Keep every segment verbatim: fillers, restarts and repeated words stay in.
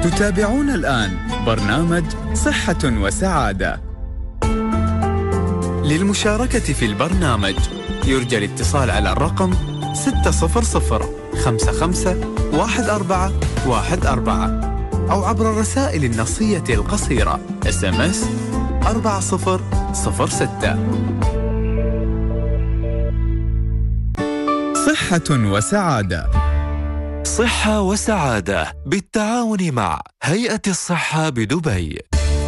تتابعون الآن برنامج صحة وسعادة. للمشاركة في البرنامج يرجى الاتصال على الرقم ستة صفر صفر خمسة خمسة واحد أربعة واحد أربعة أو عبر الرسائل النصية القصيرة إس إم إس أربعة صفر صفر ستة. صحة وسعادة. صحة وسعادة بالتعاون مع هيئة الصحة بدبي.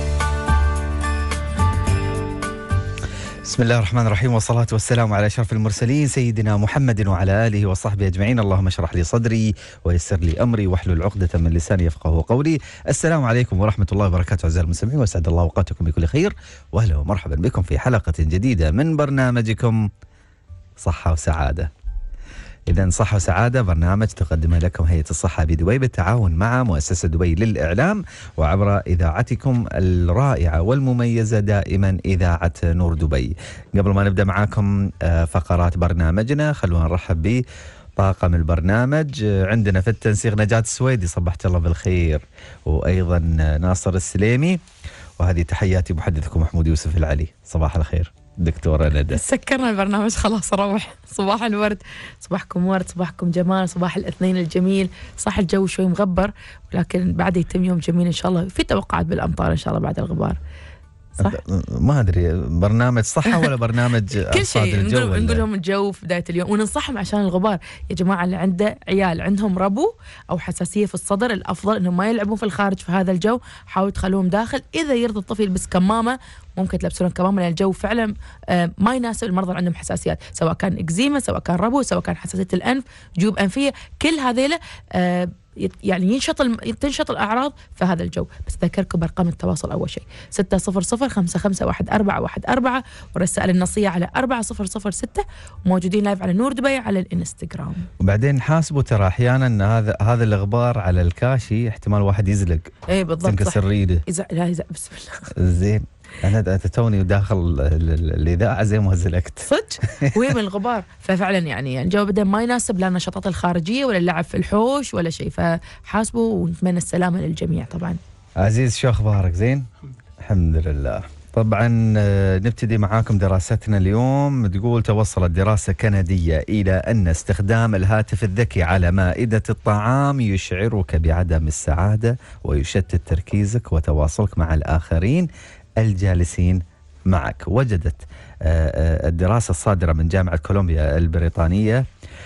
بسم الله الرحمن الرحيم، والصلاة والسلام على أشرف المرسلين سيدنا محمد وعلى آله وصحبه أجمعين. اللهم اشرح لي صدري ويسر لي أمري واحلل عقدة من لساني يفقهوا قولي. السلام عليكم ورحمة الله وبركاته أعزائي المستمعين، وأسعد الله أوقاتكم بكل خير، وأهلا ومرحبا بكم في حلقة جديدة من برنامجكم صحة وسعادة. إذن صحة وسعادة برنامج تقدمه لكم هيئة الصحة بدبي بالتعاون مع مؤسسة دبي للإعلام وعبر إذاعتكم الرائعة والمميزة دائما إذاعة نور دبي. قبل ما نبدأ معاكم فقرات برنامجنا خلونا نرحب ب طاقم البرنامج. عندنا في التنسيق نجاة السويدي، صبحت الله بالخير، وأيضا ناصر السليمي، وهذه تحياتي محدثكم محمود يوسف العلي. صباح الخير دكتورة ندى. سكرنا البرنامج خلاص، روح. صباح الورد، صباحكم ورد، صباحكم جمال، صباح الاثنين الجميل. صح الجو شوي مغبر، ولكن بعد يتم يوم جميل إن شاء الله. في توقعات بالأمطار إن شاء الله بعد الغبار. صح؟ ما أدري برنامج صحة ولا برنامج كل شيء نقول, نقول لهم الجو في بداية اليوم، وننصحهم عشان الغبار. يا جماعة اللي عنده عيال عندهم ربو أو حساسية في الصدر، الأفضل إنهم ما يلعبون في الخارج في هذا الجو، حاولوا تخلوهم داخل. إذا يرضى الطفل يلبس كمامة ممكن تلبسون كمامة، لأن الجو فعلا ما يناسب المرضى اللي عندهم حساسيات، سواء كان إكزيما، سواء كان ربو، سواء كان حساسية الأنف، جيوب أنفية، كل هذيله يعني ينشط تنشط الأعراض في هذا الجو. بس أذكركم بأرقام التواصل. أول شيء ستة صفر صفر خمسة خمسة واحد أربعة واحد أربعة، والرسائل النصية على أربعة صفر صفر ستة، وموجودين لايف على نور دبي على الإنستغرام. وبعدين حاسبوا ترى أحيانا أن هذا هذا الإغبار على الكاشي احتمال واحد يزلق. إيه بالضبط، تنكسر ريده. يزع لا يزع. بسم الله. زين، أنا توني داخل الإذاعة زي ما زلقت صدق وين من الغبار. ففعلا يعني الجو بدأ ما يناسب لا النشاطات الخارجية ولا اللعب في الحوش ولا شيء، فحاسبوا ونتمنى السلامة للجميع. طبعا عزيز، شو أخبارك؟ زين الحمد لله. طبعا نبتدي معاكم دراستنا اليوم. تقول توصلت دراسة كندية إلى أن استخدام الهاتف الذكي على مائدة الطعام يشعرك بعدم السعادة ويشتت تركيزك وتواصلك مع الآخرين الجالسين معك. وجدت الدراسة الصادرة من جامعة كولومبيا البريطانية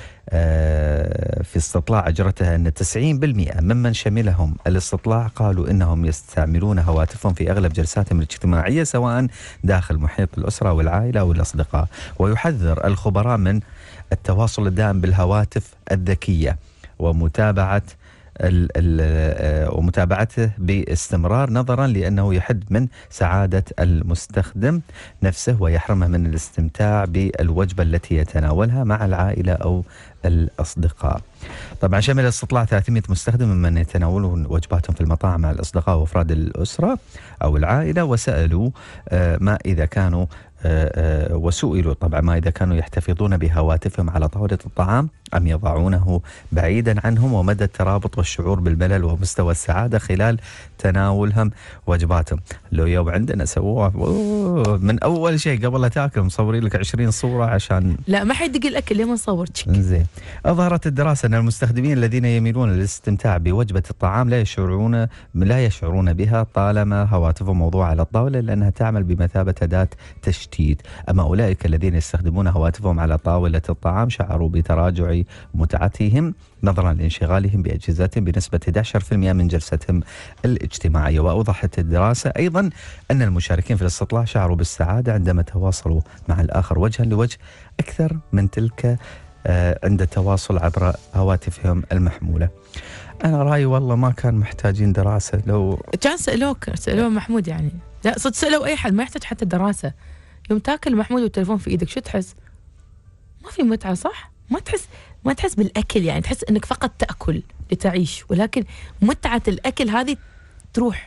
في استطلاع أجرتها أن تسعين بالمئة ممن شملهم الاستطلاع قالوا إنهم يستعملون هواتفهم في أغلب جلساتهم الاجتماعية، سواء داخل محيط الأسرة والعائلة أو الأصدقاء. ويحذر الخبراء من التواصل الدائم بالهواتف الذكية ومتابعة ال ال ومتابعته باستمرار، نظرا لأنه يحد من سعادة المستخدم نفسه ويحرمه من الاستمتاع بالوجبة التي يتناولها مع العائلة أو الأصدقاء. طبعا شمل الاستطلاع ثلاثمئة مستخدم ممن يتناولون وجباتهم في المطاعم مع الأصدقاء وأفراد الأسرة أو العائلة، وسألوا ما إذا كانوا وسئلوا طبعا ما إذا كانوا يحتفظون بهواتفهم على طاولة الطعام أم يضعونه بعيدا عنهم، ومدى الترابط والشعور بالملل ومستوى السعادة خلال تناولهم وجباتهم. لو يوم عندنا سووها من أول شيء قبل لا تاكل مصورين لك عشرين صورة عشان لا ما حيدق الأكل ليه ما نصور. زين. أظهرت الدراسة أن المستخدمين الذين يميلون للاستمتاع بوجبة الطعام لا يشعرون لا يشعرون بها طالما هواتفهم موضوعة على الطاولة، لأنها تعمل بمثابة أداة تشتيت. أما أولئك الذين يستخدمون هواتفهم على طاولة الطعام شعروا بتراجع متعتهم نظرا لانشغالهم بأجهزتهم بنسبة أحد عشر بالمئة من جلستهم الاجتماعية. وأوضحت الدراسة أيضا أن المشاركين في الاستطلاع شعروا بالسعادة عندما تواصلوا مع الآخر وجها لوجه أكثر من تلك عند التواصل عبر هواتفهم المحمولة. أنا رأيي والله ما كان محتاجين دراسة. لو كان سألوك سألوه محمود يعني، لا صدق سألوا أي حد، ما يحتاج حتى دراسة. يوم تاكل محمود والتليفون في إيدك شو تحس؟ ما في متعة، صح؟ ما تحس ما تحس بالأكل، يعني تحس إنك فقط تأكل لتعيش، ولكن متعة الأكل هذه تروح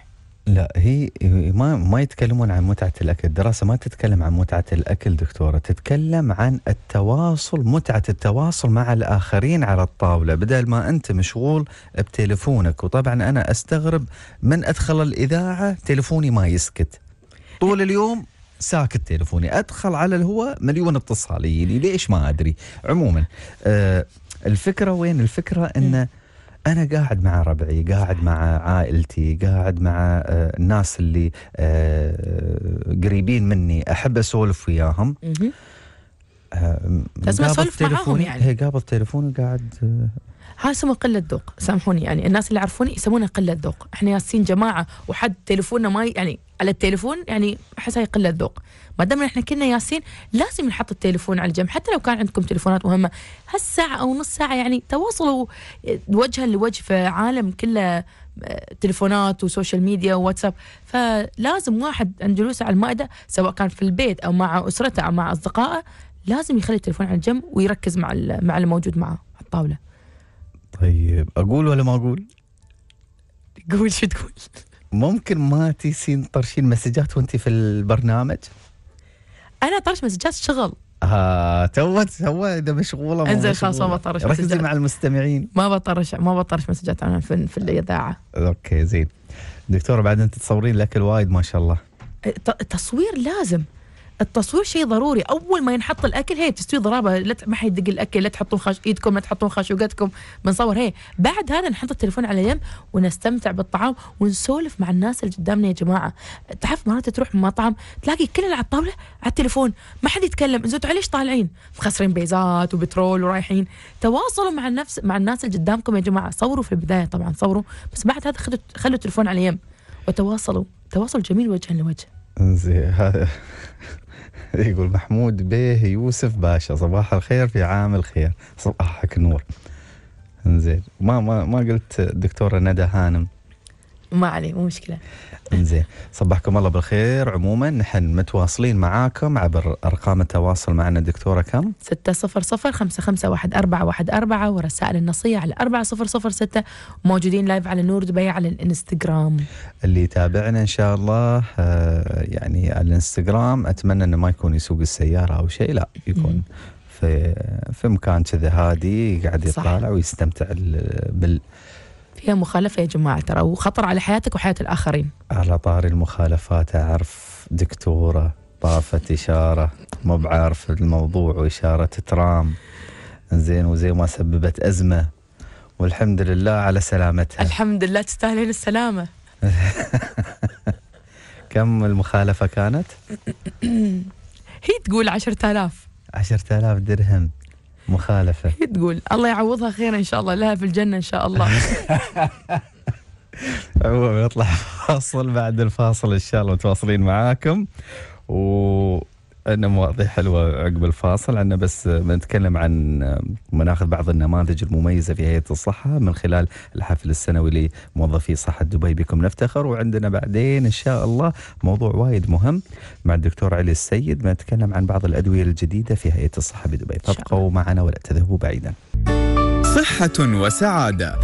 لا، هي ما ما يتكلمون عن متعة الأكل. الدراسة ما تتكلم عن متعة الأكل دكتورة، تتكلم عن التواصل، متعة التواصل مع الآخرين على الطاولة، بدل ما أنت مشغول بتليفونك. وطبعا أنا أستغرب من أدخل الإذاعة تليفوني ما يسكت طول اليوم، ساكت تليفوني، أدخل على الهواء مليون اتصال يجيني، ليش ما أدري. عموما آه الفكرة وين؟ الفكرة أن أنا قاعد مع ربعي، قاعد مع عائلتي، قاعد مع آه الناس اللي آه قريبين مني، أحب أسولف وياهم. آه لازم أسولف معاهم يعني. هي قابل تليفوني قاعد آه هذا اسمه قلة ذوق، سامحوني يعني، الناس اللي يعرفوني يسمونها قلة ذوق. احنا ياسين جماعة وحد تليفوننا ما ي... يعني على التليفون، يعني أحس هي قلة ذوق. ما دام احنا كنا ياسين لازم نحط التليفون على جنب، حتى لو كان عندكم تليفونات مهمة هالساعة أو نص ساعة، يعني تواصلوا وجها لوجه في عالم كله تليفونات وسوشيال ميديا وواتساب. فلازم واحد عند جلوسه على المائدة سواء كان في البيت أو مع أسرته أو مع أصدقائه لازم يخلي التليفون على جنب ويركز مع مع اللي موجود معه على الطاولة. طيب أقول ولا ما أقول؟ قول شو تقول. ممكن ما تيسين طرشين مسجات وانت في البرنامج؟ أنا طرش مسجات شغل. ها توت تو إذا مشغولة. انزل خلاص ما بطرش مسجات. ركزي مع المستمعين. ما بطرش ما بطرش مسجات أنا في, في الإذاعة. أوكي زين. دكتورة بعد أنت تصورين الأكل وايد ما شاء الله. التصوير لازم، التصوير شيء ضروري. اول ما ينحط الاكل هي تستوي ضرابه، لا ما حد يدق الاكل، لا تحطون خش ايدكم، لا تحطون خشوقتكم، بنصور هي. بعد هذا نحط التليفون على جنب ونستمتع بالطعام ونسولف مع الناس اللي قدامنا. يا جماعه تعرف مرات تروح مطعم تلاقي كل اللي على الطاوله على التليفون، ما حد يتكلم. انتوا ليش طالعين مخسرين بيزات وبترول ورايحين؟ تواصلوا مع النفس مع الناس اللي قدامكم يا جماعه. صوروا في البدايه طبعا صوروا، بس بعد هذا خلوا خلوا التليفون على جنب وتواصلوا تواصل جميل وجها لوجه. زين. هذا يقول محمود بيه يوسف باشا، صباح الخير في عام الخير، صباحك نور. زين. ما ما ما قلت دكتورة ندى هانم. ما عليه مو مشكلة. زين. صباحكم الله بالخير. عموما نحن متواصلين معاكم عبر أرقام التواصل معنا دكتورة كم؟ ستة صفر صفر خمسة خمسة واحد أربعة واحد أربعة، ورسائل النصية على أربعة صفر صفر ستة، وموجودين لايف على نور دبي على الانستغرام. اللي يتابعنا إن شاء الله آه يعني على الانستغرام أتمنى أنه ما يكون يسوق السيارة أو شيء، لا يكون في في مكان كذا هادي قاعد يطالع ويستمتع بال فيها مخالفة يا جماعة ترى، وخطر على حياتك وحياة الآخرين. على طاري المخالفات أعرف دكتورة طافت إشارة مو بعارف الموضوع وإشارة ترام زين وزي ما سببت أزمة، والحمد لله على سلامتها. الحمد لله تستاهلين السلامة. كم المخالفة كانت؟ هي تقول عشرة آلاف عشرة آلاف درهم مخالفة. هي تقول الله يعوضها خير إن شاء الله، لها في الجنة إن شاء الله. هو بيطلع فاصل، بعد الفاصل إن شاء الله متواصلين معاكم و عندنا مواضيع حلوة عقب الفاصل. عندنا بس بنتكلم عن بناخذ بعض النماذج المميزة في هيئة الصحة من خلال الحفل السنوي لموظفي صحة دبي بكم نفتخر. وعندنا بعدين إن شاء الله موضوع وايد مهم مع الدكتور علي السيد، بنتكلم عن بعض الأدوية الجديدة في هيئة الصحة بدبي. فابقوا معنا ولا تذهبوا بعيدا. صحة وسعادة.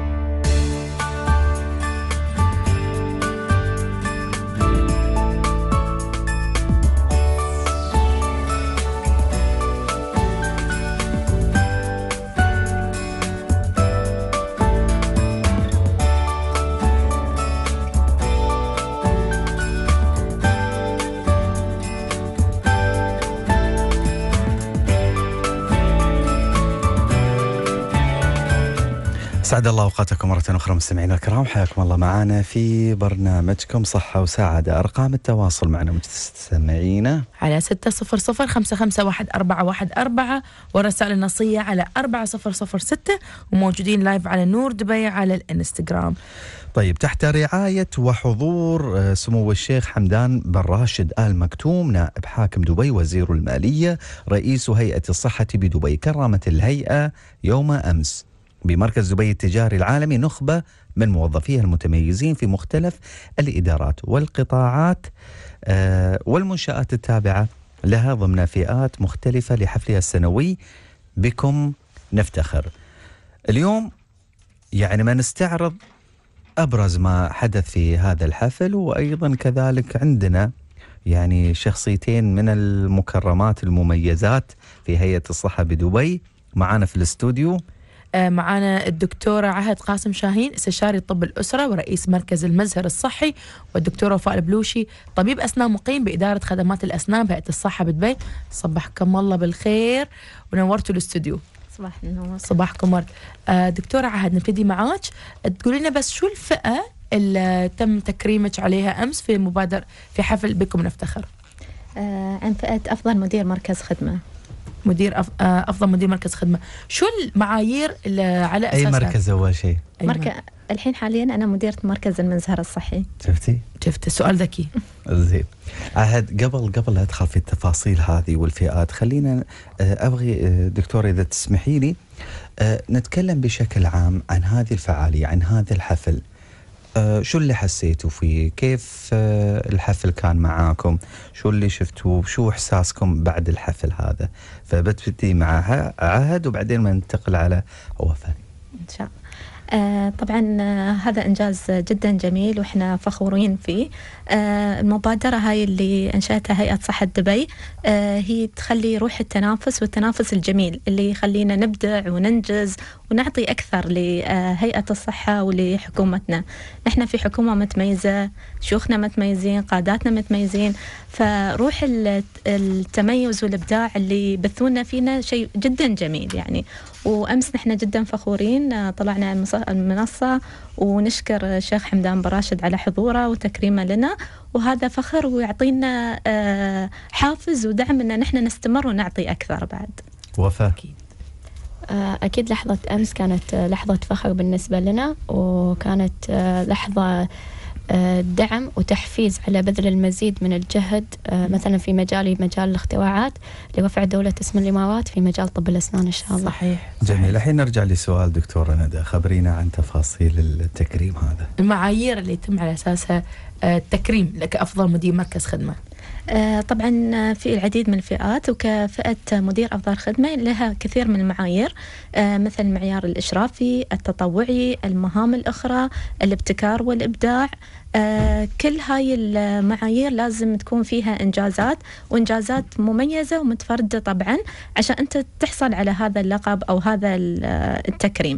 سعد الله أوقاتكم مرة أخرى مستمعينا الكرام، حياكم الله معنا في برنامجكم صحة وسعادة. أرقام التواصل معنا مستمعينا على ستة صفر صفر خمسة خمسة واحد أربعة واحد أربعة، ورسائل النصية على أربعة صفر صفر ستة، وموجودين لايف على نور دبي على الانستغرام. طيب، تحت رعاية وحضور سمو الشيخ حمدان بن راشد آل مكتوم نائب حاكم دبي وزير المالية رئيس هيئة الصحة بدبي، كرمت الهيئة يوم أمس بمركز دبي التجاري العالمي نخبة من موظفيها المتميزين في مختلف الإدارات والقطاعات والمنشآت التابعة لها ضمن فئات مختلفة لحفلها السنوي بكم نفتخر. اليوم يعني ما نستعرض أبرز ما حدث في هذا الحفل، وأيضا كذلك عندنا يعني شخصيتين من المكرمات المميزات في هيئة الصحة بدبي معنا في الاستوديو. معنا الدكتورة عهد قاسم شاهين، استشاري طب الأسرة ورئيس مركز المزهر الصحي، والدكتورة وفاء البلوشي طبيب أسنان مقيم بإدارة خدمات الأسنان بهيئة الصحة بدبي. صبحكم الله بالخير ونورتوا الاستوديو. صباح النور. صباحكم ورد. آه دكتورة عهد، نبتدي معاك، تقولي لنا بس شو الفئة اللي تم تكريمك عليها أمس في مبادرة في حفل بكم نفتخر؟ آه عن فئة أفضل مدير مركز خدمة. مدير أف... آه أفضل مدير مركز خدمة، شو المعايير اللي على أساسها؟ أي مركز أول شيء؟ مركز الحين حاليا أنا مديرة مركز المزهر الصحي. شفتي؟ شفت السؤال ذكي. زين. عهد، قبل قبل لا أدخل في التفاصيل هذه والفئات، خلينا أبغي دكتور إذا تسمحي لي نتكلم بشكل عام عن هذه الفعالية، عن هذا الحفل. أه شو اللي حسيتوا فيه؟ كيف أه الحفل كان معاكم؟ شو اللي شفتوه؟ شو إحساسكم بعد الحفل هذا؟ فبتبتدي مع عهد وبعدين ما ننتقل على وفاء. إن شاء الله. آه طبعا آه هذا إنجاز جدا جميل وإحنا فخورين فيه. آه المبادرة هاي اللي أنشأتها هيئة صحة دبي آه هي تخلي روح التنافس والتنافس الجميل اللي يخلينا نبدع وننجز ونعطي أكثر لهيئة الصحة ولحكومتنا. نحن في حكومة متميزة، شيوخنا متميزين، قاداتنا متميزين، فروح التميز والإبداع اللي بثونا فينا شيء جدا جميل يعني. وأمس نحن جدا فخورين طلعنا المنصة ونشكر الشيخ حمدان براشد على حضوره وتكريمه لنا، وهذا فخر ويعطينا حافز ودعم أن نحن نستمر ونعطي أكثر بعد. وفاء. أكيد لحظة أمس كانت لحظة فخر بالنسبة لنا، وكانت لحظة دعم وتحفيز على بذل المزيد من الجهد مثلا في مجالي مجال الاختراعات لرفع دولة اسم الإمارات في مجال طب الأسنان إن شاء الله. صحيح. جميل. الحين نرجع لسؤال دكتورة ندى، خبرينا عن تفاصيل التكريم هذا. المعايير اللي يتم على أساسها التكريم لك أفضل مدير مركز خدمة. آه طبعا في العديد من الفئات، وكفئة مدير أفضل خدمة لها كثير من المعايير آه مثل المعيار الإشرافي، التطوعي، المهام الأخرى، الابتكار والإبداع. آه كل هاي المعايير لازم تكون فيها إنجازات وإنجازات مميزة ومتفردة طبعا عشان أنت تحصل على هذا اللقب أو هذا التكريم.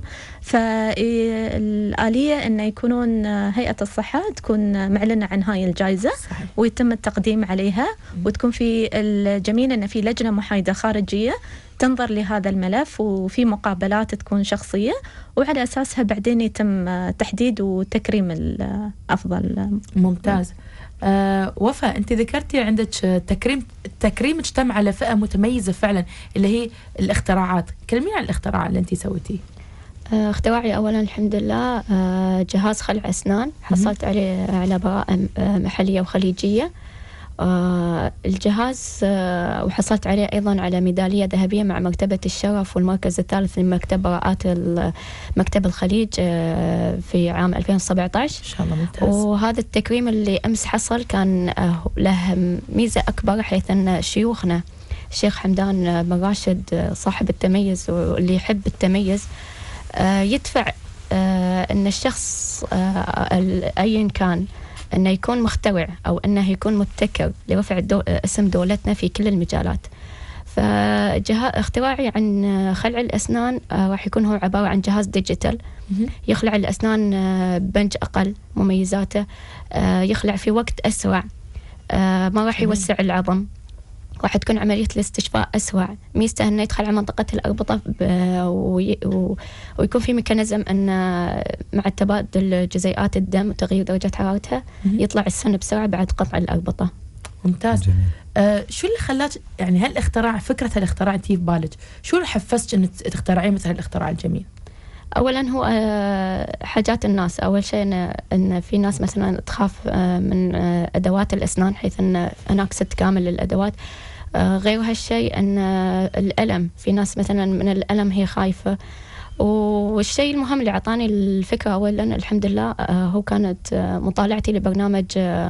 فالآلية أن يكونون هيئة الصحة تكون معلنة عن هاي الجائزة. صحيح. ويتم التقديم عليها وتكون في الجميل أن في لجنة محايدة خارجية تنظر لهذا الملف، وفي مقابلات تكون شخصية وعلى أساسها بعدين يتم تحديد وتكريم الأفضل. ممتاز. أه وفاء، أنت ذكرتي عندك تكريم تكريم اجتمع على فئة متميزة فعلا اللي هي الاختراعات. كلمينا عن الاختراع اللي أنت سويتيه. اختراعي أولا الحمد لله جهاز خلع أسنان، حصلت عليه على براءة محلية وخليجية. آه الجهاز آه وحصلت عليه أيضا على ميدالية ذهبية مع مكتبة الشرف والمركز الثالث لمكتب براءات مكتب الخليج آه في عام ألفين وسبعة عشر. إن شاء الله. ممتاز. وهذا التكريم اللي أمس حصل كان آه له ميزة أكبر، حيث أن شيوخنا الشيخ حمدان بن راشد صاحب التميز واللي يحب التميز آه يدفع آه أن الشخص آه أيا كان أنه يكون مخترع أو أنه يكون مبتكر لرفع دو... اسم دولتنا في كل المجالات. فاختراعي عن خلع الأسنان آه راح يكون هو عبارة عن جهاز ديجيتال يخلع الأسنان آه بنج أقل مميزاته، آه يخلع في وقت أسرع، آه ما راح يوسع العظم، راح تكون عملية الاستشفاء أسرع. ميزته أنه يدخل على منطقة الأربطة وي... و... ويكون في ميكانيزم أن مع تبادل جزيئات الدم وتغيير درجة حرارتها يطلع السن بسرعة بعد قطع الأربطة. ممتاز. آه شو اللي خلاك يعني هالاختراع فكرة الاختراع أنت في بالك؟ شو اللي حفزك أن تخترعين مثل الاختراع الجميل؟ أولا هو حاجات الناس. أول شيء أن, أن في ناس مثلا تخاف من أدوات الأسنان، حيث أن هناك ست كامل للأدوات. غير هالشيء أن الألم، في ناس مثلا من الألم هي خايفة. والشيء المهم اللي عطاني الفكرة أولا الحمد لله هو كانت مطالعتي لبرنامج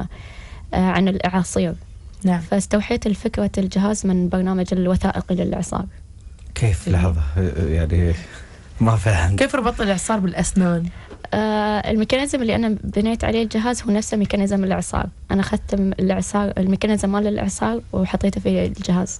عن الإعاصير. نعم. فاستوحيت الفكرة الجهاز من برنامج الوثائقي للإعصار. كيف؟ لحظة يعني ما فهمت. كيف ربط الإعصار بالأسنان؟ آه الميكانيزم اللي أنا بنيت عليه الجهاز هو نفسه ميكانيزم الإعصار. أنا أخذت الإعصار الميكانيزم مال الإعصار وحطيته في الجهاز،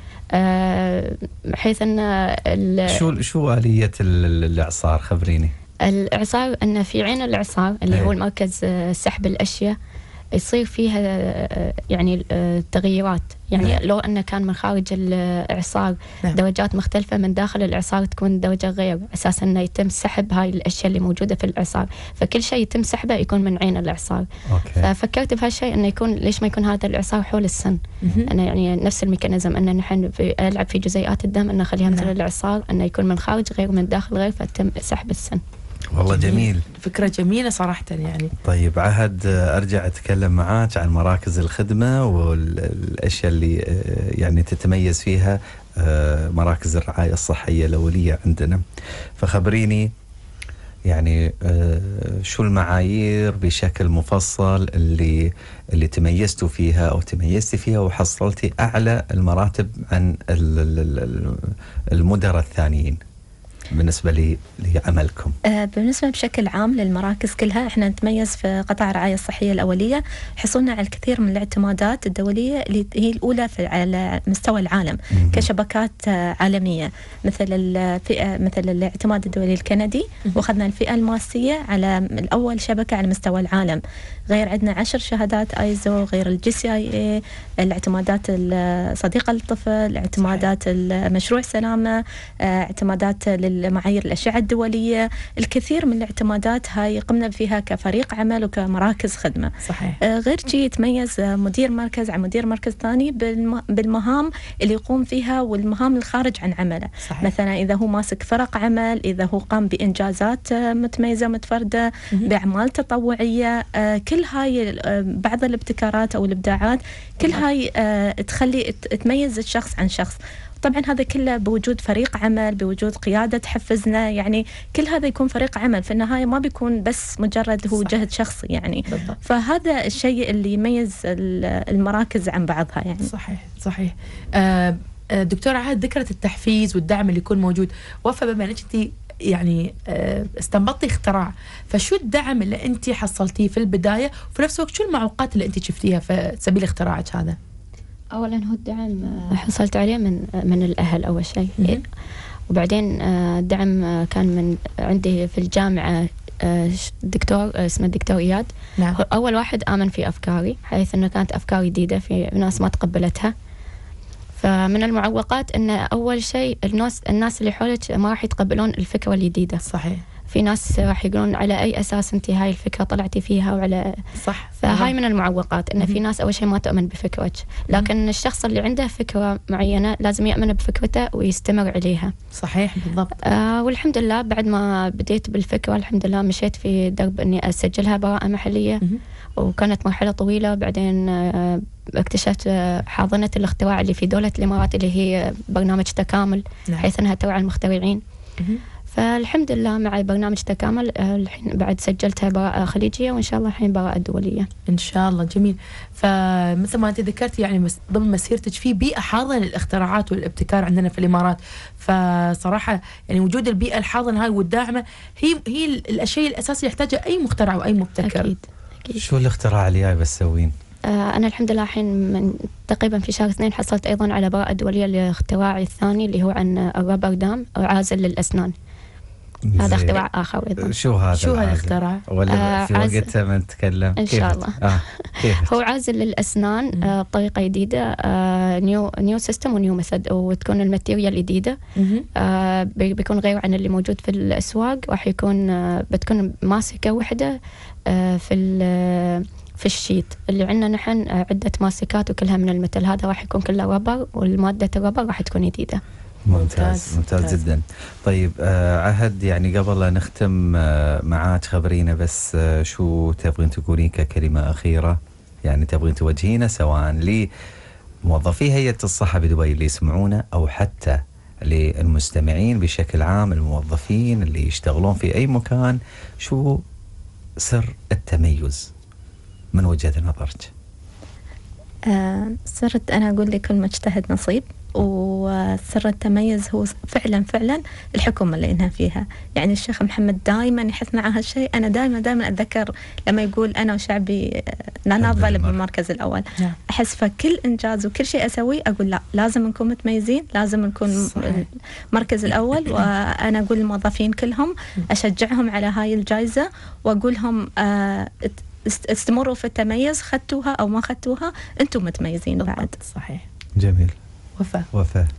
آه بحيث أن شو شو آلية الإعصار؟ خبريني. الإعصار أن في عين الإعصار اللي أيه. هو المركز سحب الأشياء يصير فيها يعني تغيرات، يعني نعم. لو أنه كان من خارج الإعصار نعم. درجات مختلفة، من داخل الإعصار تكون درجة غير، أساسا أنه يتم سحب هاي الأشياء اللي موجودة في الإعصار، فكل شيء يتم سحبه يكون من عين الإعصار. أوكي. ففكرت بهالشيء أنه يكون ليش ما يكون هذا الإعصار حول السن. أنا يعني نفس الميكانيزم أنه نحن في ألعب في جزيئات الدم أنه أخليها مثل نعم. الإعصار، أنه يكون من خارج غير ومن داخل غير، فتم سحب السن. والله جميل. فكرة جميلة صراحة يعني. طيب عهد، أرجع أتكلم معاك عن مراكز الخدمة والأشياء اللي يعني تتميز فيها مراكز الرعاية الصحية الأولية عندنا. فخبريني يعني شو المعايير بشكل مفصل اللي اللي تميزتوا فيها أو تميزتي فيها وحصلتي أعلى المراتب عن المدراء الثانيين بالنسبة لي لعملكم؟ آه بالنسبة بشكل عام للمراكز كلها، احنا نتميز في قطاع الرعاية الصحية الأولية، حصلنا على الكثير من الاعتمادات الدولية اللي هي الأولى في على مستوى العالم م- كشبكات آه عالمية، مثل الفئة مثل الاعتماد الدولي الكندي، واخذنا الفئة الماسية على الأول شبكة على مستوى العالم. غير عندنا عشر شهادات ايزو، غير الجي سي اي اي، الاعتمادات صديقة للطفل، اعتمادات المشروع سلامة، اعتمادات للمعايير الأشعة الدولية، الكثير من الاعتمادات هاي قمنا فيها كفريق عمل وكمراكز خدمة. صحيح. غير شيء يتميز مدير مركز عن مدير مركز ثاني بالمهام اللي يقوم فيها والمهام الخارج عن عمله. صحيح. مثلا إذا هو ماسك فرق عمل، إذا هو قام بإنجازات متميزة متفردة، بأعمال تطوعية، كل هاي بعض الابتكارات أو الإبداعات، كل هاي تخلي تميز الشخص عن شخص. طبعا هذا كله بوجود فريق عمل، بوجود قيادة تحفزنا، يعني كل هذا يكون فريق عمل في النهاية، ما بيكون بس مجرد هو صح. جهد شخصي يعني. بالضبط. فهذا الشيء اللي يميز المراكز عن بعضها يعني. صحيح صحيح. آه دكتورة عهد، ذكرت التحفيز والدعم اللي يكون موجود، وفى بما انك انت يعني استنبطتي اختراع، فشو الدعم اللي انت حصلتيه في البداية، وفي نفس الوقت شو المعوقات اللي انت شفتيها في سبيل اختراعك هذا؟ اولا هو الدعم حصلت عليه من من الاهل اول شيء، وبعدين الدعم كان من عندي في الجامعه دكتور اسمه الدكتور اياد. نعم. اول واحد امن في افكاري، حيث انه كانت افكار جديده في ناس ما تقبلتها. فمن المعوقات ان اول شيء الناس الناس اللي حولك ما راح يتقبلون الفكره الجديده. صحيح. في ناس راح يقولون على أي أساس أنت هاي الفكرة طلعتي فيها، وعلى صح. فهاي من المعوقات، إن في ناس أول شيء ما تؤمن بفكرك، لكن الشخص اللي عنده فكرة معينة لازم يؤمن بفكرته ويستمر عليها. صحيح بالضبط. آه والحمد لله بعد ما بديت بالفكرة الحمد لله مشيت في درب إني أسجلها براءة محلية، وكانت مرحلة طويلة. بعدين آه اكتشفت حاضنة الاختراع اللي في دولة الإمارات اللي هي برنامج تكامل. نعم. حيث أنها توعى المخترعين. فالحمد لله مع برنامج تكامل الحين بعد سجلتها براءة خليجية، وإن شاء الله الحين براءة دولية إن شاء الله. جميل. فمثل ما أنت ذكرتي يعني ضمن مسيرتك في بيئة حاضنة للاختراعات والابتكار عندنا في الإمارات، فصراحة يعني وجود البيئة الحاضنة هاي والداعمة هي هي الأشياء الأساسية يحتاجها أي مخترع وأي مبتكر. أكيد. أكيد. شو الاختراع اللي جاي بتسوين؟ أنا الحمد لله الحين من تقريبا في شهر اثنين حصلت أيضا على براءة دولية لاختراعي الثاني اللي هو عن الرابر دام أو عازل للأسنان. هذا اختراع آخر أيضا. شو هذا؟ شو هذا الاختراع؟ ولا آه في وقتها ما نتكلم إن شاء الله. آه. كيف؟ هو عازل للأسنان آه بطريقة جديدة، آه نيو نيو سيستم ونيو ميثود، وتكون الماتيريال جديدة. آه بيكون غير عن اللي موجود في الأسواق، راح يكون آه بتكون ماسكة وحدة آه في في الشيت اللي عندنا نحن عدة ماسكات وكلها من المثل، هذا راح يكون كله ربر، والمادة الربر راح تكون جديدة. ممتاز ممتاز, ممتاز جدا. طيب آه عهد، يعني قبل لا نختم آه معاك خبرينا بس آه شو تبغين تقولين ككلمة أخيرة، يعني تبغين توجهينا سواء لموظفي هيئة الصحة بدبي اللي يسمعونا، أو حتى للمستمعين بشكل عام، الموظفين اللي يشتغلون في أي مكان، شو سر التميز من وجهة نظرك؟ آه سرت أنا أقول لك كل مجتهد نصيب، وسر التميز هو فعلا فعلا الحكومة اللي إنها فيها. يعني الشيخ محمد دائما يحثنا على هالشيء. أنا دائما دائما أتذكر لما يقول أنا وشعبي لا نظل بالمركز الأول. نعم. أحس فكل إنجاز وكل شيء أسويه أقول لا لازم نكون متميزين، لازم نكون المركز الأول. وأنا أقول للموظفين كلهم أشجعهم على هاي الجائزة وأقول لهم آه استمروا في التميز، خدتوها أو ما خدتوها أنتم متميزين بعد. صحيح. جميل. وفاء. وفاء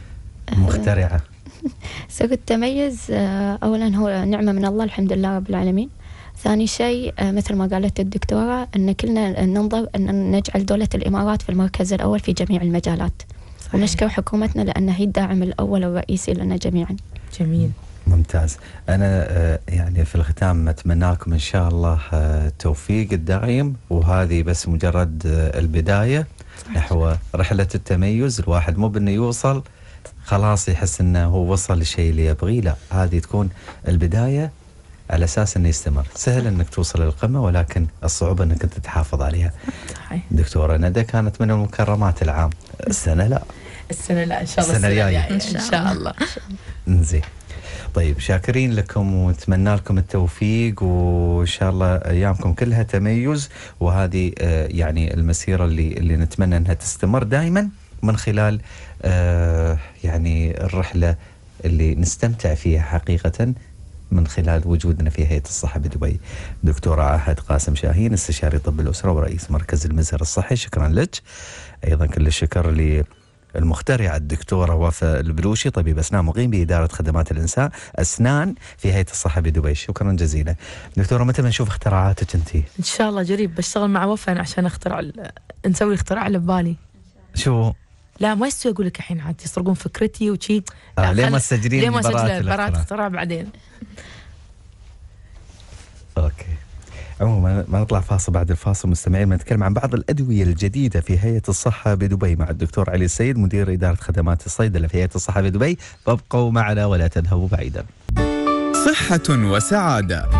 مخترعة. سوق التميز أولا هو نعمة من الله الحمد لله رب العالمين. ثاني شيء مثل ما قالت الدكتورة أن كلنا ننظر أن نجعل دولة الإمارات في المركز الأول في جميع المجالات. صحيح. ونشكر حكومتنا لأنها هي الداعم الأول والرئيسي لنا جميعا. جميل. ممتاز. أنا يعني في الختام أتمنى لكم إن شاء الله التوفيق الدائم، وهذه بس مجرد البداية نحو رحلة التميز. الواحد مو بأنه يوصل خلاص يحس أنه هو وصل للشيء اللي يبغيه، لا، هذه تكون البداية على أساس أنه يستمر. سهل أنك توصل للقمة ولكن الصعوبة أنك أنت تحافظ عليها. صحيح. دكتورة ندى كانت من المكرمات العام. السنة لا، السنة لا إن شاء الله السنة الجاية إن شاء الله. نزين. طيب شاكرين لكم ونتمنى لكم التوفيق، وإن شاء الله أيامكم كلها تميز، وهذه آه يعني المسيرة اللي اللي نتمنى أنها تستمر دائما من خلال آه يعني الرحلة اللي نستمتع فيها حقيقة من خلال وجودنا في هيئة الصحة بدبي. دكتورة عهد قاسم شاهين، استشاري طب الأسرة ورئيس مركز المزهر الصحي، شكرا لك. أيضا كل الشكر ل المخترعة الدكتورة وفاء البلوشي، طبيب أسنان مقيم بإدارة خدمات الإنسان أسنان في هيئة الصحة بدبي. شكرا جزيلا. دكتورة متى بنشوف اختراعاتك أنت؟ إن شاء الله قريب بشتغل مع وفاء عشان اخترع ال... نسوي الاختراع اللي ببالي. شو؟ لا ما يستوي أقول لك الحين عاد يسرقون فكرتي وشي. آه ليه ما تسجلين ليه ما براءة سجل براءة الاختراع؟ اختراع بعدين. أوكي. عموما ما نطلع فاصل، بعد الفاصل مستمعين نتكلم عن بعض الأدوية الجديدة في هيئة الصحة بدبي مع الدكتور علي السيد مدير إدارة خدمات الصيدلة في هيئة الصحة بدبي. فابقوا معنا ولا تذهبوا بعيدا. صحة وسعادة.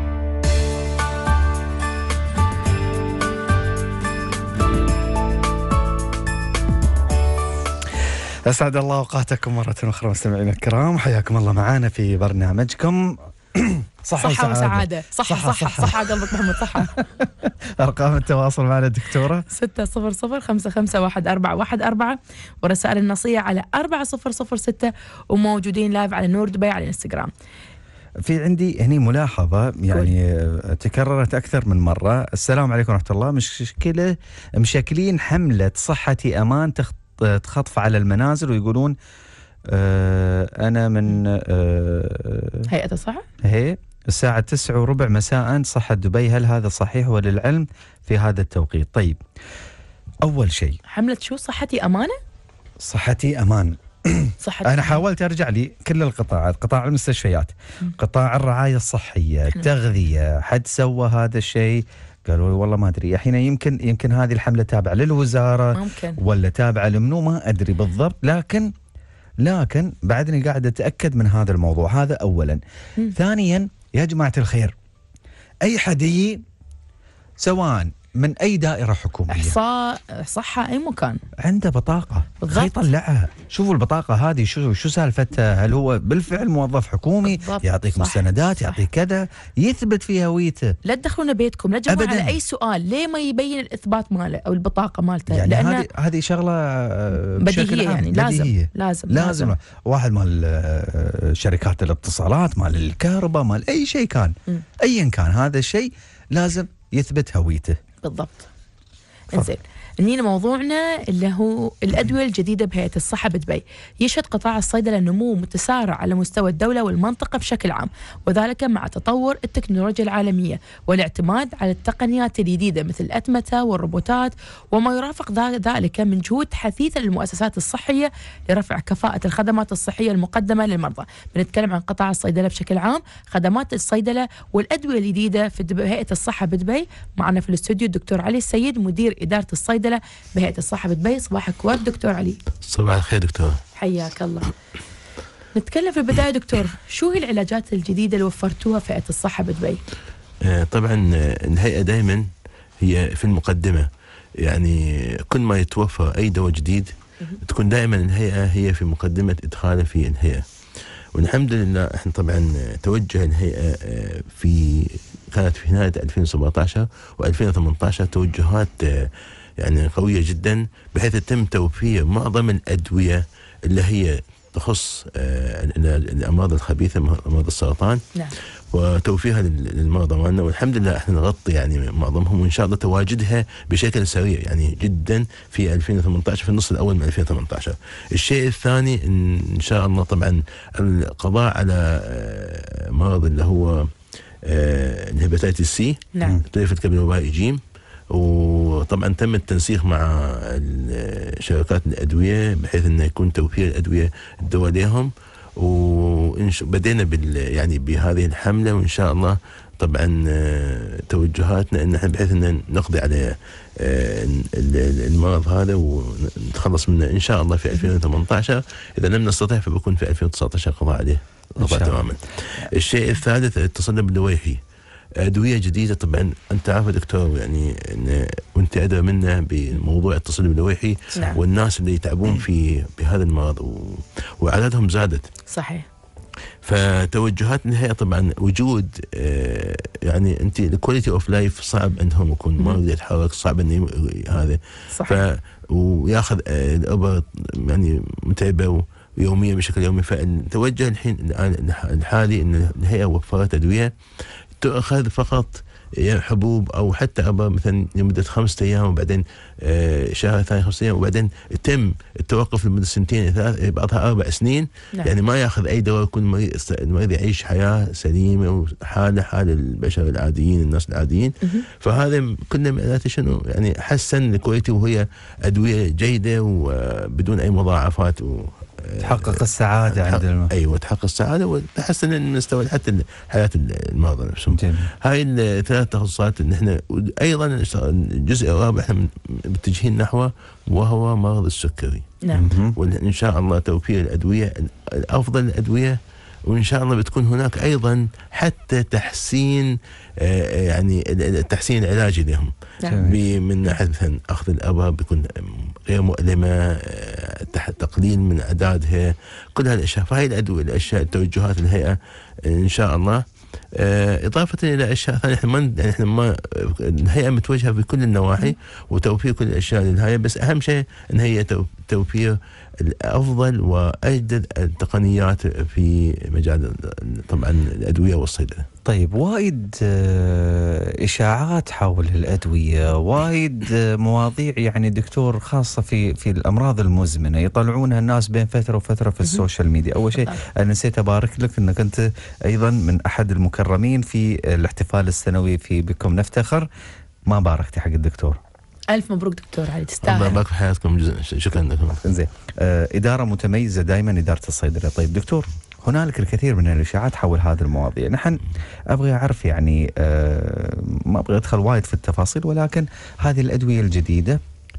أسعد الله أوقاتكم مرة أخرى مستمعينا الكرام، حياكم الله معنا في برنامجكم صحة, صحة وسعادة. صحة صحة صحة صحة قلبك محمد صحة. أرقام التواصل معنا دكتورة ستة صفر صفر خمسة خمسة واحد أربعة واحد أربعة، ورسائل النصية على أربعة صفر صفر ستة، وموجودين لايف على نور دبي على الانستغرام. في عندي هني ملاحظة يعني كل. تكررت أكثر من مرة. السلام عليكم ورحمة الله. مشكلة مشكلين حملة صحتي أمان تخطف على المنازل ويقولون آه أنا من آه هيئة الصحة هي الساعة تسعة وربع مساء صحة دبي، هل هذا صحيح وللعلم في هذا التوقيت؟ طيب أول شيء حملة شو صحتي أمانة؟ صحتي أمان. صحتي أنا أمان. حاولت أرجع لي كل القطاعات، قطاع المستشفيات، قطاع الرعاية الصحية، التغذية، حد سوى هذا الشيء؟ قالوا والله ما أدري. الحين يمكن يمكن هذه الحملة تابعة للوزارة ممكن. ولا تابعة لمنو ما أدري بالضبط، لكن لكن بعدني قاعد أتأكد من هذا الموضوع. هذا أولا. م. ثانيا يا جماعة الخير، أي حد يجي سواء من أي دائرة حكومية، إحصاء صحة أي مكان، عنده بطاقة بالضبط. يطلعها. شوفوا البطاقة هذه شو شو سالفتها، هل هو بالفعل موظف حكومي بالضبط. يعطيك صح. مستندات صح. يعطيك كذا، يثبت في هويته. لا تدخلون بيتكم، لا تجاوبون أبداً. على أي سؤال ليه ما يبين الإثبات ماله أو البطاقة مالته، يعني لأن هذه هذه شغلة بشكل بديهية عام. يعني لازم بديهية. لازم لازم, لازم. واحد مال شركات الاتصالات، مال الكهرباء، مال أي شيء كان م. أيا كان هذا الشيء لازم يثبت هويته. بالضبط. انزين نينا موضوعنا اللي هو الأدوية الجديدة بهيئة الصحة بدبي. يشهد قطاع الصيدلة نمو متسارع على مستوى الدولة والمنطقة بشكل عام، وذلك مع تطور التكنولوجيا العالمية والاعتماد على التقنيات الجديدة مثل الأتمتة والروبوتات، وما يرافق ذلك من جهود حثيثة للمؤسسات الصحية لرفع كفاءة الخدمات الصحية المقدمة للمرضى. بنتكلم عن قطاع الصيدلة بشكل عام، خدمات الصيدلة والأدوية الجديدة في هيئة الصحة بدبي. معنا في الاستوديو الدكتور علي السيد مدير إدارة الصيدلة بهيئة الصحة بدبي. صباحك ورد دكتور علي. صباح الخير دكتور. حياك الله. نتكلم في البداية دكتور، شو هي العلاجات الجديدة اللي وفرتوها في هيئة الصحة بدبي؟ آه طبعا الهيئة دائما هي في المقدمة، يعني كل ما يتوفر أي دواء جديد تكون دائما الهيئة هي في مقدمة إدخالها في الهيئة. والحمد لله احنا طبعا توجه الهيئة في كانت في نهاية ألفين وسبعة عشر وألفين وثمانية عشر توجهات يعني قوية جدا، بحيث يتم توفير معظم الأدوية اللي هي تخص الأمراض الخبيثة، أمراض السرطان. نعم. وتوفيرها للمرضى مالنا، والحمد لله احنا نغطي يعني معظمهم، وان شاء الله تواجدها بشكل سريع يعني جدا في ألفين وثمانية عشر، في النص الاول من ألفين وثمانية عشر. الشيء الثاني ان شاء الله طبعا القضاء على مرض اللي هو الهيباتيتس سي، نعم، طيف الكبد الوبائي جيم. وطبعا تم التنسيق مع شركات الادويه بحيث انه يكون توفير الادويه الدواء لهم، وبدينا بال يعني بهذه الحمله، وان شاء الله طبعا توجهاتنا ان احنا بحيث ان نقضي على المرض هذا ونتخلص منه ان شاء الله في ألفين وثمانية عشر. اذا لم نستطيع فبكون في ألفين وتسعة عشر قضاء عليه قضاء تماما. الشيء الثالث التصلب اللويحي، أدوية جديدة. طبعا أنت عارف دكتور يعني إن وأنت أدرى منا بموضوع التصلب اللويحي. نعم. والناس اللي يتعبون في بهذا المرض و... وأعدادهم زادت. صحيح. فتوجهات الهيئة طبعا وجود آه يعني أنت الكواليتي أوف لايف صعب عندهم، يكون ما يقدر يتحرك، صعب إنه هذا. صحيح. ف وياخذ آه الأبر يعني متعبة ويوميا بشكل يومي. فتوجه الحين الآن الحالي إن الهيئة وفرت أدوية تأخذ فقط حبوب أو حتى أبر مثلا لمدة خمسة أيام، وبعدين آه شهر ثاني خمسة أيام، وبعدين يتم التوقف لمدة سنتين ثلاث بعضها أربع سنين. نعم. يعني ما يأخذ أي دواء، يكون المريض يعيش حياة سليمة وحالة حال البشر العاديين، الناس العاديين. فهذا كنا معناته شنو يعني حسن الكواليتي، وهي أدوية جيدة وبدون أي مضاعفات و تحقق السعادة عند المرضى. أيوة تحقق السعادة وتحسن المستوى حتى حياة المرضى نفسهم. هاي الثلاث تخصصات اللي احنا أيضا الجزء الرابع احنا متجهين نحوه، وهو مرض السكري. نعم. وإن شاء الله توفير الأدوية الأفضل الأدوية، وإن شاء الله بتكون هناك أيضا حتى تحسين آه يعني التحسين العلاجي لهم. نعم. من ناحية مثلا أخذ الأبر بيكون غير مؤلمة، آه تقليل من أعدادها، كل هذه الأشياء. فهي الأدوية الأشياء توجهات الهيئة إن شاء الله. آه إضافة إلى أشياء ثانية، إحنا ما يعني إحنا ما الهيئة متوجهة في كل النواحي وتوفير كل الأشياء للهيئة، بس أهم شيء إن هي توفير الأفضل وأجدد التقنيات في مجال طبعا الأدوية والصيدلة. طيب، وايد إشاعات حول الأدوية، وايد مواضيع يعني دكتور خاصة في في الأمراض المزمنة يطلعونها الناس بين فترة وفترة في السوشيال ميديا. أول شيء أنا نسيت أبارك لك أنك أنت أيضا من أحد المكرمين في الاحتفال السنوي في بكم نفتخر. ما باركتي حق الدكتور. ألف مبروك دكتور علي، تستاهل. الله يبارك في حياتكم، شكرا لكم. زين. آه إدارة متميزة دائما إدارة الصيدلة. طيب دكتور، هنالك الكثير من الإشاعات حول هذه المواضيع. نحن أبغى أعرف يعني آه ما أبغى أدخل وايد في التفاصيل، ولكن هذه الأدوية الجديدة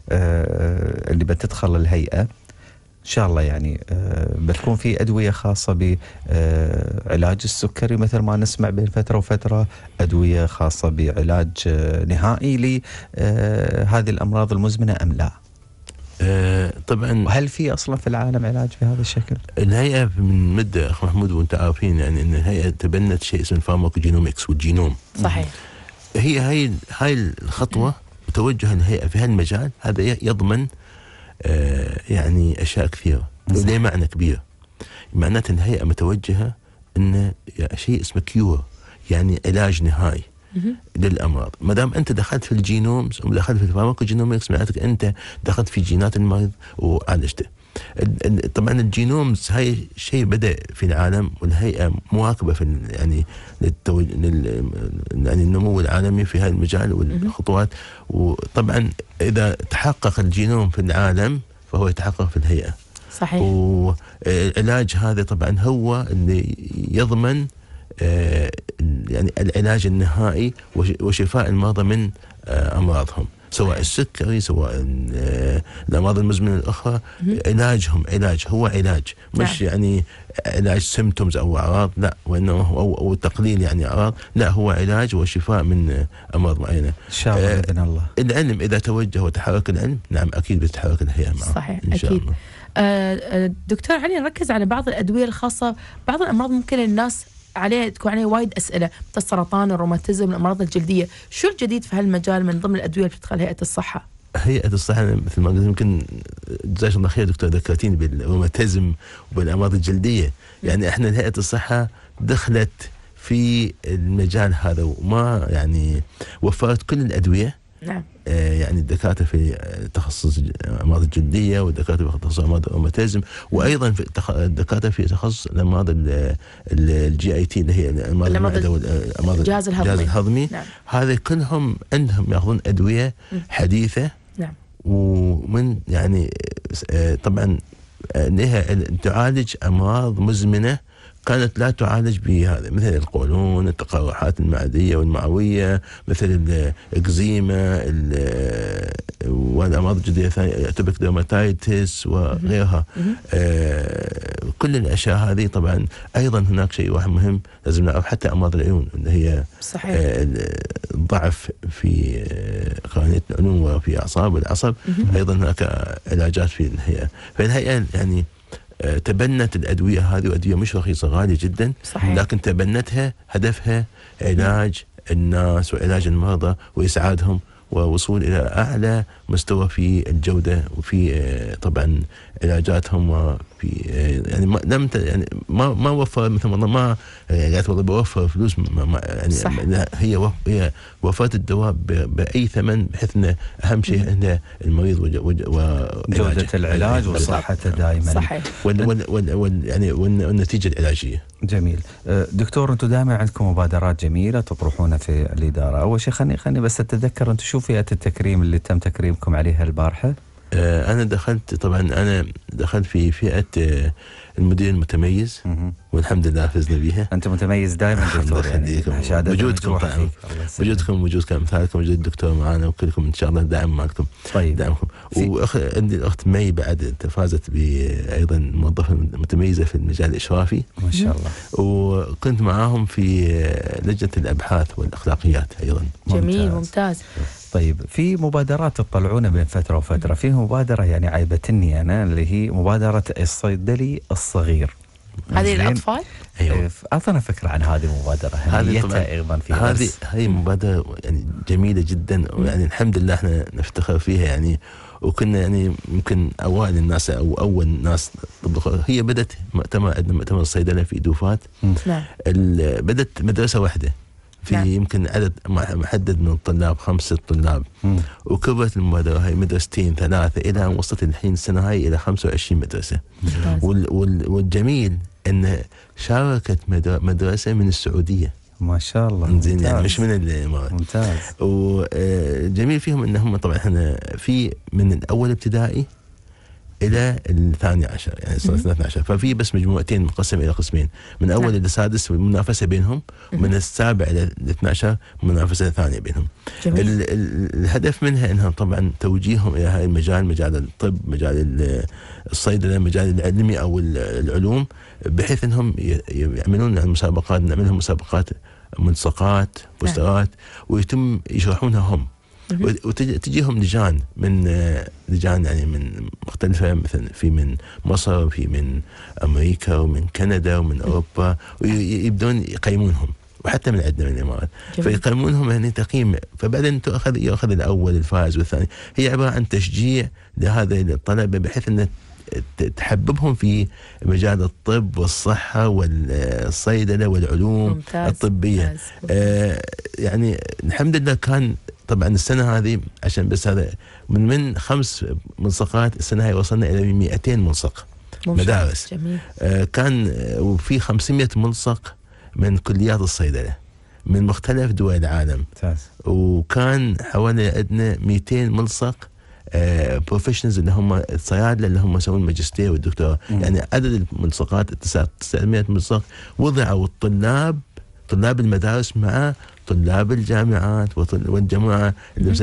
آه اللي بتدخل الهيئة إن شاء الله يعني آه بتكون في أدوية خاصة بعلاج السكري مثل ما نسمع بين فترة وفترة، أدوية خاصة بعلاج آه نهائي لهذه الأمراض المزمنة أم لا؟ آه طبعا. وهل في أصلا في العالم علاج بهذا الشكل؟ الهيئة من مدة أخ محمود وأنت عارفين يعني أن الهيئة تبنت شيء اسمه الفارماكوجينومكس والجينوم. صحيح. هي هاي هاي الخطوة توجه الهيئة في هالمجال هذا يضمن آه يعني أشياء كثيرة. وليه معنى كبير؟ معناته الهيئة متوجهة أن شيء اسمه كيور، يعني علاج نهائي للأمراض. ما دام أنت دخلت في الجينومز ودخلت في الفارماكوجينومكس معناتك أنت دخلت في جينات المريض وعالجته. طبعا الجينومز هاي شيء بدأ في العالم، والهيئة مواكبة في يعني للتو... لل... يعني النمو العالمي في هذا المجال والخطوات. وطبعا إذا تحقق الجينوم في العالم فهو يتحقق في الهيئة. صحيح. والعلاج هذا طبعا هو اللي يضمن آه يعني العلاج النهائي وشفاء المرضى من آه أمراضهم. سواء السكري سواء الأمراض المزمنة الأخرى. علاجهم علاج هو علاج مش نعم. يعني علاج سيمتومز أو أعراض، لا، وإنه أو, أو تقليل يعني أعراض، لا، هو علاج وشفاء من أمراض معينة إن شاء الله بإذن آه الله. العلم إذا توجه وتحرك العلم، نعم أكيد بتتحرك الهيئة معه. صحيح إن شاء أكيد. الله. آه دكتور علي، نركز على بعض الأدوية الخاصة، بعض الأمراض ممكن الناس عليه تكون عليه وايد أسئلة، مثل السرطان، الروماتيزم، الأمراض الجلدية. شو الجديد في هالمجال من ضمن الأدوية اللي بتدخل هيئة الصحة؟ هيئة الصحة مثل ما قلت، يمكن جزاك الله خير دكتور ذكرتيني بالروماتيزم وبالأمراض الجلدية. يعني احنا هيئة الصحة دخلت في المجال هذا وما يعني وفرت كل الأدوية. نعم. آه يعني الدكاتره في تخصص الامراض الجلديه والدكاتره في تخصص امراض الروماتيزم، وايضا في الدكاتره في تخصص الامراض الجي اي تي اللي هي الامراض الجهاز الهضمي, الهضمي. نعم. هذا كلهم عندهم ياخذون ادويه حديثه. نعم. ومن يعني آه طبعا انها تعالج امراض مزمنه كانت لا تعالج بهذا، مثل القولون، التقرحات المعدية والمعوية، مثل الإكزيما والأمراض الجلدية الثانية، اتوبيك ديرماتايتس وغيرها. آه كل الأشياء هذه طبعا. أيضا هناك شيء واحد مهم لازم نعرف، حتى أمراض العيون اللي هي صحيح. آه الضعف في قرنية العيون وفي أعصاب العصب. أيضا هناك علاجات في الهيئة. فالهيئة يعني تبنت الأدوية هذه، وأدوية مش رخيصة، غالية جدا. صحيح. لكن تبنتها هدفها علاج الناس وعلاج المرضى وإسعادهم ووصول إلى أعلى مستوى في الجودة وفي طبعا علاجاتهم. وفي يعني ما لم يعني ما ما وفر مثل ما ما قالت والله بوفر فلوس، ما يعني صح. هي هي وفرت الدواء بأي ثمن، بحيث أن أهم شيء عند المريض وجودة العلاج وصحته دائما. صحيح. وال وال وال وال يعني والنتيجة العلاجية. جميل. دكتور، أنتم دائما عندكم مبادرات جميلة تطرحونها في الإدارة. أول شيء خلني خلني بس أتذكر، أنتم شو فئة التكريم اللي تم تكريمكم عليها البارحة؟ أنا دخلت طبعا أنا دخلت في فئة المدير المتميز، والحمد لله فزنا بها. أنت متميز دائما دكتور، يعني وجودكم طبعا، وجودكم وجود كأمثالكم، وجود الدكتور معنا وكلكم إن شاء الله داعم معكم. طيب. داعمكم. وأخ عندي الأخت مي بعد فازت بأيضا موظفة متميزة في المجال الإشرافي ما شاء الله، وكنت معاهم في لجنة الأبحاث والأخلاقيات أيضا. جميل. ممتاز. طيب، في مبادرات تطلعونا بين فترة وفترة. في مبادرة يعني عيبتني أنا، اللي هي مبادرة الصيدلي الصغير. هذه الأطفال؟ أيوة. أعطنا فكرة عن هذه المبادرة. هذه أيضا فيها هذه هذه مبادرة يعني جميلة جدا، ويعني الحمد لله احنا نفتخر فيها يعني. وكنا يعني يمكن أوائل الناس أو أول ناس طبقوا. هي بدت مؤتمر عندنا مؤتمر الصيدلة في دوفات. نعم. بدت مدرسة واحدة في نعم. يمكن عدد محدد من الطلاب، خمسة طلاب. مم. وكبرت المبادرة هاي مدرستين ثلاثة إلى أن وصلت الحين السنة هاي إلى خمسة وعشرين مدرسة. وال وال والجميل أن شاركت مدرسة من السعودية. ما شاء الله. زين، يعني مش من الإمارات. ممتاز. وجميل فيهم أنهم طبعا احنا في من الأول ابتدائي إلى الثاني عشر، يعني صار اثني عشر، ففي بس مجموعتين مقسم إلى قسمين، من أول إلى السادس منافسة بينهم، ومن السابع إلى الاثني عشر منافسة ثانية بينهم. ال ال الهدف منها إنها طبعا توجيههم إلى هذا المجال، مجال الطب، مجال الصيدلة، مجال العلمي أو العلوم، بحيث إنهم يعملون المسابقات، نعملهم مسابقات، ملصقات، بوسترات، ويتم يشرحونها هم. وتجيهم لجان من لجان يعني من مختلفة، مثلا في من مصر، وفي من أمريكا، ومن كندا، ومن أوروبا، ويبدون يقيمونهم، وحتى من عندنا من الإمارات. فيقيمونهم يعني تقييم، فبعدين تأخذ يأخذ الأول الفائز والثاني. هي عبارة عن تشجيع لهذا الطلبة، بحيث أن تحببهم في مجال الطب والصحة والصيدلة والعلوم ممتاز. الطبية. ممتاز. آه يعني الحمد لله كان طبعا السنة هذه، عشان بس هذا من من خمس ملصقات، السنة هاي وصلنا إلى مئتين ملصق مدارس. جميل. آه كان وفي خمسمائة ملصق من كليات الصيدلة من مختلف دول العالم. ممتاز. وكان حوالي عندنا مئتين ملصق بروفيشنالز اللي هم الصيادله اللي هم يسوون ماجستير والدكتوراه. يعني عدد الملصقات تسعمائة ملصق وضعوا الطلاب طلاب المدارس مع طلاب الجامعات والجماعة،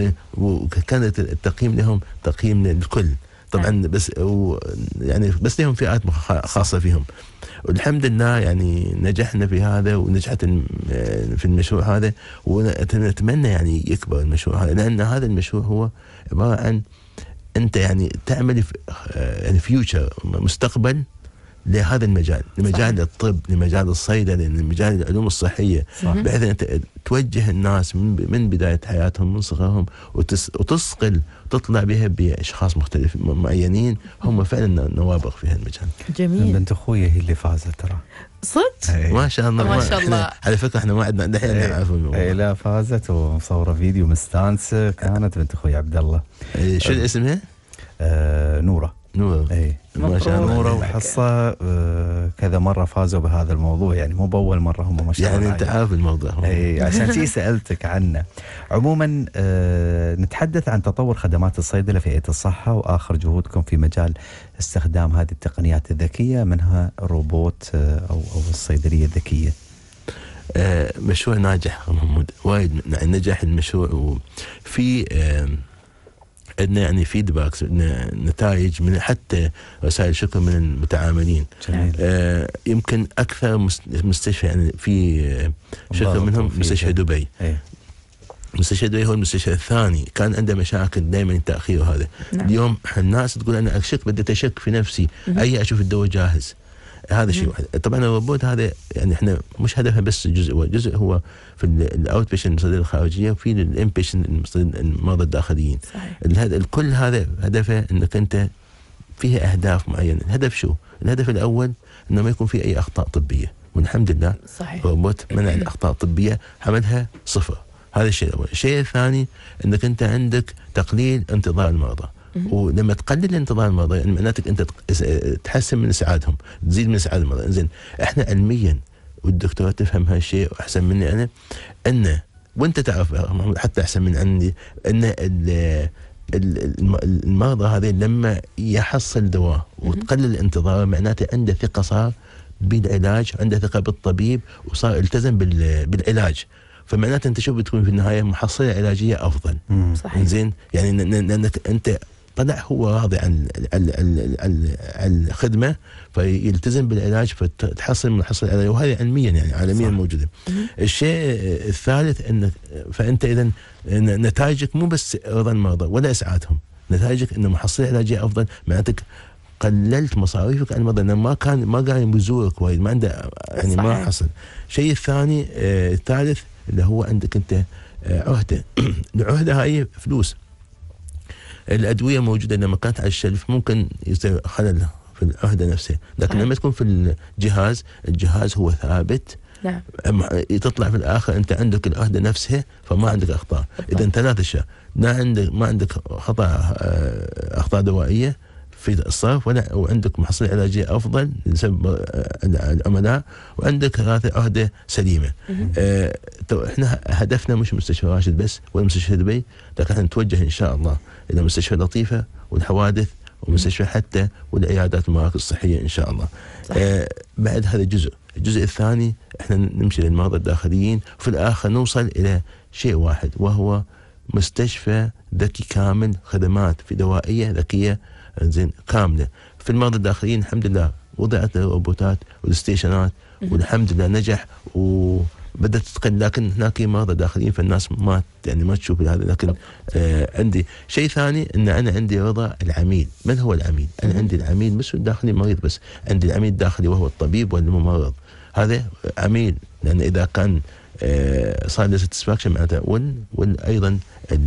وكانت التقييم لهم تقييم للكل طبعا، بس يعني بس لهم فئات خاصة فيهم. والحمد لله يعني نجحنا في هذا، ونجحت في المشروع هذا، ونتمنى يعني يكبر المشروع هذا، لأن هذا المشروع هو عبارة عن أنت يعني تعمل يعني فيوتشر، مستقبل لهذا المجال، لمجال صحيح. الطب، لمجال الصيدلة، لمجال العلوم الصحية، بحيث أن توجه الناس من من بداية حياتهم من صغرهم، وتصقل تطلع بها بأشخاص مختلفين معينين هم فعلا نوابغ في هالمجال. جميل. بنت أخويا هي اللي فازت ترى. صدق؟ ما شاء الله. ما شاء الله. على فكرة احنا ما عندنا دحين نعرف الموضوع. اي لا فازت ومصورة فيديو مستانسة، كانت بنت أخوي عبد الله. شو اسمها؟ آه نورة. نورة. اي ما شاء الله. نورة وحصة آه كذا مرة فازوا بهذا الموضوع، يعني مو بأول مرة هم ما شاء الله. يعني أنت عارف الموضوع. اي عشان شي سألتك عنه. عموما آه نتحدث عن تطور خدمات الصيدلة في هيئة الصحة، وآخر جهودكم في مجال استخدام هذه التقنيات الذكية، منها الروبوت آه أو أو الصيدلية الذكية. آه مشروع ناجح محمود، وايد نجح المشروع، وفي آه عندنا يعني فيدباكس، نتائج من حتى رسائل شكر من المتعاملين. آه يمكن اكثر مستشفى يعني في شكر منهم مستشفى دبي. ايه. مستشفى دبي هو المستشفى الثاني كان عنده مشاكل دائما تاخير هذا. نعم. اليوم الناس تقول انا اشك، بدي اشك في نفسي، اي اشوف الدواء جاهز. هذا شيء واحد. طبعا الروبوت هذا يعني احنا مش هدفها بس جزء، هو جزء هو في الاوت بيشنت المصيدة الخارجيه، وفي الان بيشنت المرضى الداخليين. هذا الكل هذا هدفه انك انت فيها اهداف معينه. الهدف شو؟ الهدف الاول انه ما يكون في اي اخطاء طبيه، والحمد لله صحيح. الروبوت منع الاخطاء الطبيه، عملها صفر. هذا الشيء الاول. الشيء الثاني انك انت عندك تقليل انتظار المرضى. ولما تقلل انتظار المرضى يعني معناتك انت تحسن من اسعادهم، تزيد من اسعاد المرضى. زين احنا علميا، والدكتور تفهم هالشيء احسن مني انا، انه وانت تعرف حتى احسن من عندي، ان المرضى هذه لما يحصل دواء وتقلل انتظاره معناته عنده ثقه صار بالعلاج، عنده ثقه بالطبيب، وصار التزم بالعلاج. فمعناته انت شو بتكون في النهايه محصله علاجيه افضل. صحيح. زين يعني لانك انت طلع هو راضي عن الخدمه، فيلتزم بالعلاج، فتحصل من حصل العلاج، وهذه علميا يعني عالميا موجوده. الشيء الثالث انك فانت اذا نتائجك مو بس رضا المرضى ولا اسعادهم، نتائجك انه محصله علاجيه افضل، معناتك قللت مصاريفك عن المرضى، لانه ما كان ما قاعد يزورك وايد، ما عنده يعني صحيح. ما حصل. الشيء الثاني آه الثالث اللي هو عندك انت آه عهده. العهده هاي فلوس. الادويه موجوده لما كانت على الشلف ممكن يصير خلل في العهده نفسها، لكن صحيح. لما تكون في الجهاز، الجهاز هو ثابت. نعم. تطلع في الاخر انت عندك العهده نفسها، فما عندك اخطاء. اذا ثلاث اشياء، لا عندك ما عندك خطا اخطاء دوائيه في الصرف، ولا وعندك محصله علاجيه افضل لسبب العملاء، وعندك هذه عهده سليمه. اه احنا هدفنا مش مستشفى راشد بس ولا مستشفى دبي، لكن احنا نتوجه ان شاء الله الى مستشفى لطيفه والحوادث ومستشفى حتى والعيادات والمراكز الصحيه ان شاء الله. اه بعد هذا جزء، الجزء الثاني احنا نمشي للمرضى الداخليين، وفي الاخر نوصل الى شيء واحد، وهو مستشفى ذكي كامل، خدمات في دوائيه ذكيه زين كامله. في المرضى الداخليين الحمد لله وضعت الروبوتات والستيشنات، والحمد لله نجح وبدات تقل، لكن هناك مرضى داخليين فالناس ما يعني ما تشوف هذا. لكن آه عندي شيء ثاني، ان انا عندي رضا العميل. من هو العميل؟ انا عندي العميل مش الداخلي مريض بس، عندي العميل الداخلي وهو الطبيب والممرض. هذا عميل، لان اذا كان آه صار له ساتسفاكشن معناته وال وايضا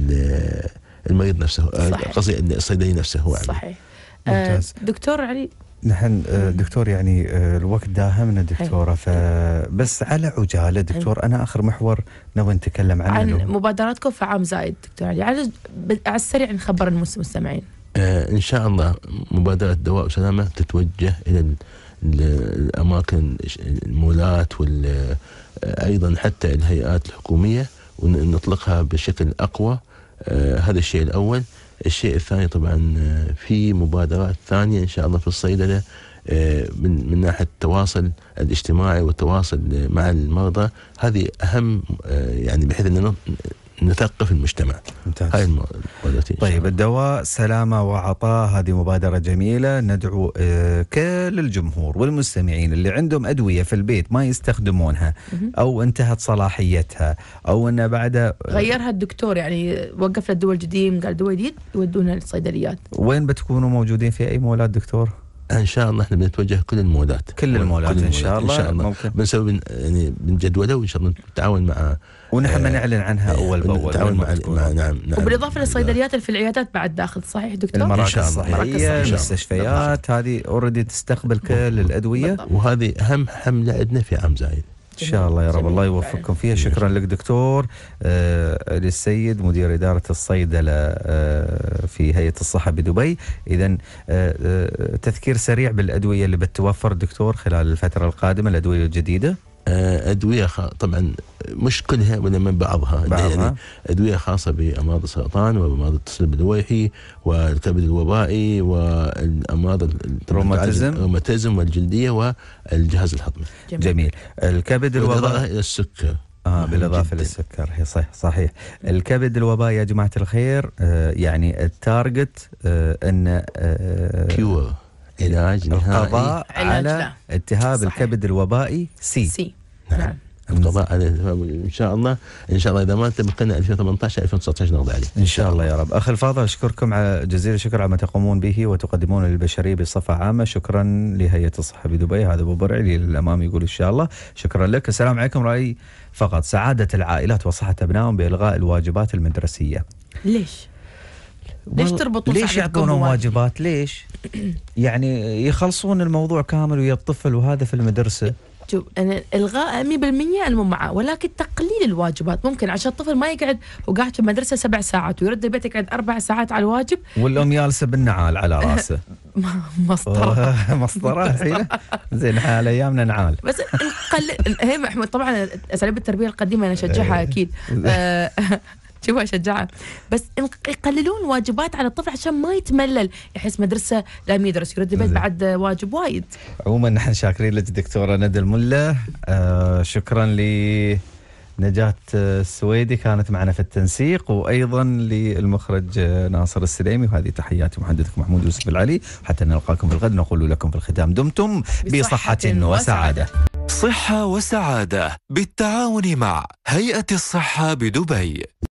المريض نفسه، قصدي الصيدلي نفسه هو عميل. صحيح. آه دكتور علي، نحن دكتور يعني الوقت داهمنا دكتورة، فبس على عجالة دكتور، أنا آخر محور نبغى نتكلم عنه عن مبادراتكم في عام زايد. دكتور علي، على على السريع نخبر المستمعين. آه إن شاء الله مبادرة دواء وسلامة تتوجه إلى الأماكن، المولات، وأيضا حتى الهيئات الحكومية، ونطلقها بشكل أقوى. آه هذا الشيء الأول. الشيء الثاني طبعا في مبادرات ثانية إن شاء الله في الصيدلة، من من ناحيه التواصل الاجتماعي والتواصل مع المرضى، هذه اهم يعني بحيث ان نثقف المجتمع. ممتاز. هاي المبادرتين. طيب الدواء سلامة وعطاء، هذه مبادرة جميلة. ندعو آه كل الجمهور والمستمعين اللي عندهم أدوية في البيت ما يستخدمونها أو انتهت صلاحيتها أو أن بعد غيرها الدكتور، يعني وقف له الدواء الجديد، قال دواء جديد يودونها للصيدليات. وين بتكونوا موجودين في أي مولات دكتور؟ ان شاء الله احنا بنتوجه كل المولات كل المولات ان شاء الله, إن شاء الله. ممكن بنسوي يعني بنجدوله وان شاء الله نتعاون مع ونحن آه نعلن عنها اول باول. نتعاون مع, مع نعم, نعم وبالاضافه للصيدليات اللي في العيادات بعد داخل، صحيح دكتور؟ المراكز الصحيه، المستشفيات، هذه اوريدي تستقبل كل الادويه بالضبط. وهذه اهم حمله عندنا في عام زايد ان شاء الله يا رب. الله يوفقكم فيها. شكرا لك دكتور آه للسيد مدير إدارة الصيدلة آه في هيئة الصحة بدبي. إذن آه آه تذكير سريع بالأدوية اللي بتتوفر دكتور خلال الفترة القادمة، الأدوية الجديدة. أدوية طبعا مش كلها ولا من بعضها, بعضها. يعني أدوية خاصة بأمراض السرطان وأمراض التصلب الوعي والكبد الوبائي والأمراض الروماتيزم والجلدية والجهاز الهضمي. جميل, جميل. الكبد الوبائي إلى السكر. آه بالإضافة للسكر. هي صح صحيح. الكبد الوبائي يا جماعة الخير آه يعني التارجت آه أن آه كيور علاج نهائي القضاء على التهاب صحيح. الكبد الوبائي سي, سي. نعم. نعم. القضاء على ان شاء الله ان شاء الله اذا ما تبقينا ألفين وثمانية عشر ألفين وتسعة عشر نقضي عليه ان شاء الله يا رب. اخي الفاضل اشكركم على جزيل الشكر على ما تقومون به وتقدمون للبشريه بصفه عامه. شكرا لهيئه الصحه بدبي. هذا ابو برع اللي للامام يقول ان شاء الله. شكرا لك. السلام عليكم. راي فقط سعاده العائلات وصحه ابنائهم بالغاء الواجبات المدرسيه. ليش؟ ليش تربطون ليش يعطونهم واجبات؟ ليش؟ يعني يخلصون الموضوع كامل ويا الطفل وهذا في المدرسة. شوف أنا إلغاء مية بالمية أنا مو معه، ولكن تقليل الواجبات ممكن عشان الطفل ما يقعد وقاعد في المدرسة سبع ساعات ويرد البيت يقعد أربع ساعات على الواجب والأم جالسة بالنعال على راسه. مسطرة مسطرة الحين زين حال أيامنا نعال. بس نقلل هي محمود طبعا أساليب التربية القديمة أنا أشجعها أكيد. شوفوا أشجعها، بس يقللون واجبات على الطفل عشان ما يتملل، يحس مدرسة لم يدرس يرد البيت بعد واجب وايد. عموما نحن شاكرين لك دكتورة ندى الملا. آه شكرا لنجاة السويدي كانت معنا في التنسيق، وأيضا للمخرج ناصر السليمي. وهذه تحياتي محدثكم محمود يوسف العلي. حتى نلقاكم في الغد نقول لكم في الختام دمتم بصحة وسعادة. صحة وسعادة بالتعاون مع هيئة الصحة بدبي.